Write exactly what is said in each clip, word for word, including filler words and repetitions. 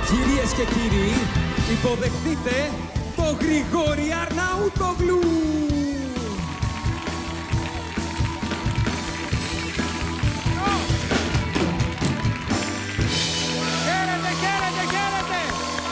Κυρίες και κύριοι, υποδεχτείτε το Γρηγόρη Αρναούτογλου. Χαίρετε, χαίρετε, χαίρετε!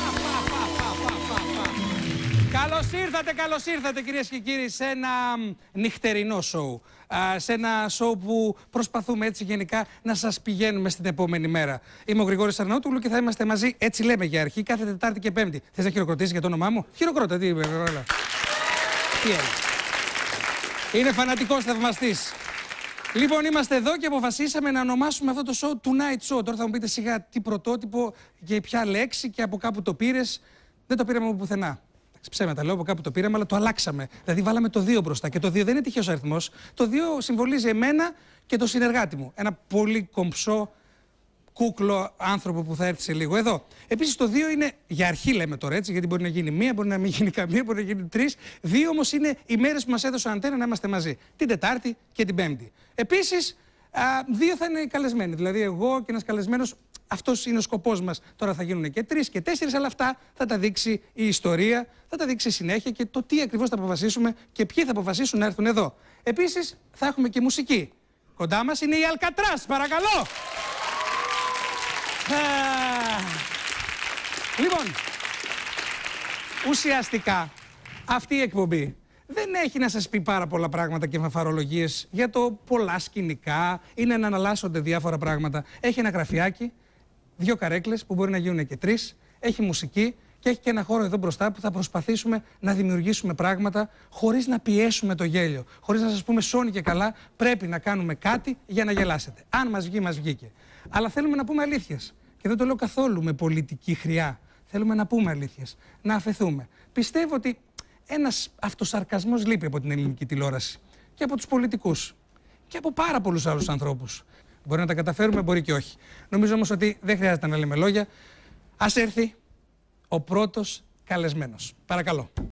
Καλώς ήρθατε, καλώς ήρθατε κυρίες και κύριοι σε ένα νυχτερινό σοου. Σε ένα σοου που προσπαθούμε έτσι γενικά να σας πηγαίνουμε στην επόμενη μέρα. Είμαι ο Γρηγόρης Αρναούτογλου και θα είμαστε μαζί, έτσι λέμε για αρχή, κάθε Τετάρτη και Πέμπτη. Θες να χειροκροτήσεις για το όνομά μου? Χειροκρότα, τι είπε, όλα. Τι είναι. Είναι φανατικός θαυμαστής. Λοιπόν, είμαστε εδώ και αποφασίσαμε να ονομάσουμε αυτό το show Tonight Show. Τώρα θα μου πείτε σιγά τι πρωτότυπο και ποια λέξη και από κάπου το πήρες. Δεν το πήραμε από πουθενά. Ψέματα λέω, από κάπου το πήραμε, αλλά το αλλάξαμε. Δηλαδή, βάλαμε το δύο μπροστά. Και το δύο δεν είναι τυχαίος αριθμός. Το δύο συμβολίζει εμένα και το συνεργάτη μου. Ένα πολύ κομψό, κούκλο άνθρωπο που θα έρθει σε λίγο εδώ. Επίσης, το δύο είναι για αρχή, λέμε τώρα έτσι, γιατί μπορεί να γίνει μία, μπορεί να μην γίνει καμία, μπορεί να γίνει τρεις. Δύο όμως είναι οι μέρες που μας έδωσε ο Αντένα να είμαστε μαζί. Την Τετάρτη και την Πέμπτη. Επίσης, α, δύο θα είναι καλεσμένοι. Δηλαδή, εγώ και ένας καλεσμένος. Αυτός είναι ο σκοπός μας. Τώρα θα γίνουν και τρεις και τέσσερις, αλλά αυτά θα τα δείξει η ιστορία, θα τα δείξει η συνέχεια και το τι ακριβώς θα αποφασίσουμε και ποιοι θα αποφασίσουν να έρθουν εδώ. Επίσης, θα έχουμε και μουσική. Κοντά μας είναι η Αλκατράς, παρακαλώ! Λοιπόν, ουσιαστικά αυτή η εκπομπή δεν έχει να σας πει πάρα πολλά πράγματα και φαφαρολογίες για το πολλά σκηνικά ή να αναλάσσονται διάφορα πράγματα. Έχει ένα γραφιάκι, δύο καρέκλες που μπορεί να γίνουν και τρεις, έχει μουσική και έχει και ένα χώρο εδώ μπροστά που θα προσπαθήσουμε να δημιουργήσουμε πράγματα χωρίς να πιέσουμε το γέλιο. Χωρίς να σας πούμε σώνει και καλά, πρέπει να κάνουμε κάτι για να γελάσετε. Αν μας βγει, μας βγήκε. Αλλά θέλουμε να πούμε αλήθειες. Και δεν το λέω καθόλου με πολιτική χρειά. Θέλουμε να πούμε αλήθειες, να αφεθούμε. Πιστεύω ότι ένας αυτοσαρκασμός λείπει από την ελληνική τηλεόραση και από τους πολιτικούς και από πάρα πολλούς άλλους ανθρώπους. Μπορεί να τα καταφέρουμε, μπορεί και όχι. Νομίζω όμως ότι δεν χρειάζεται να λέμε λόγια. Ας έρθει ο πρώτος καλεσμένος. Παρακαλώ.